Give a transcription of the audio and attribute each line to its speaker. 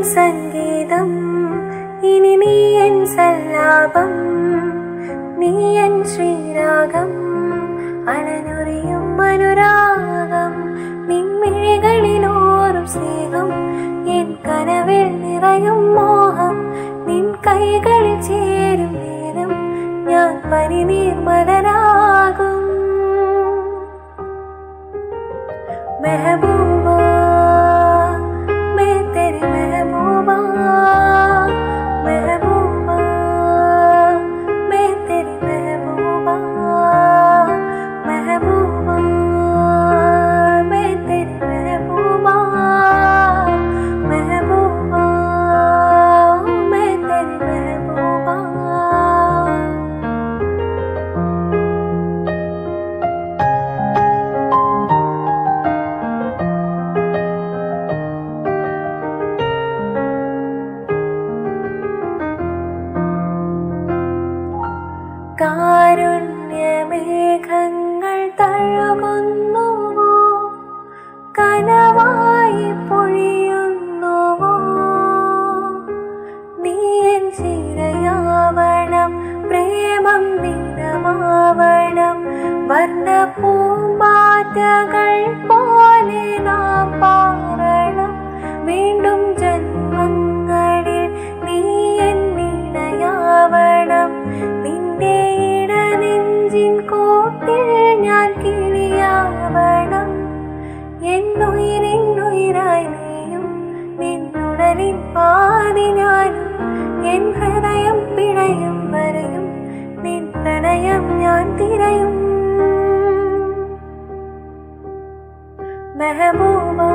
Speaker 1: സംഗീതം ഇനി നീയൻ സല്ലാപം നീയൻ ശ്രീരാഗം അലനുറിയും അനുരാഗം നിൻമിഴികളിലോറും സ്നേഹം എൻ കനവിൽ നിറയും മോഹം നിൻ കൈകളിൽ ചേരും നേരം ഞാൻ പരിനീർമലനാകും മെഹബൂബാ मैं तेरी महबूबा महबूबा मैं तेरी महबूबा महबूबा मैं तेरी महबूबा महबूबा मैं तेरी महबूबा കാരുണ്യമേഘങ്ങൾ തഴുകുന്നുവോ കനവായി പൊഴിയുന്നുവോ നീയൻ ചിരയാവണം പ്രേമം നിറമാവണം വർണ്ണ പൂമ്പാറ്റകൾ പോലെ നാം പാറണം വീണ്ടും ജന്മങ്ങളിൽ നീ എന്നിണയാവണം നിന്റെ ഇടനെഞ്ചിൻ കൂട്ടിൽ ഞാൻ കിളിയാവണം എന്നുയിരിന്നുയിരായി നീയും നിന്നുടലിൻ പാതി ഞാനും എൻ ഹൃദയം പിഴയും വരെയും നിൻ പ്രണയം ഞാൻ തിരയും മെഹബൂബാ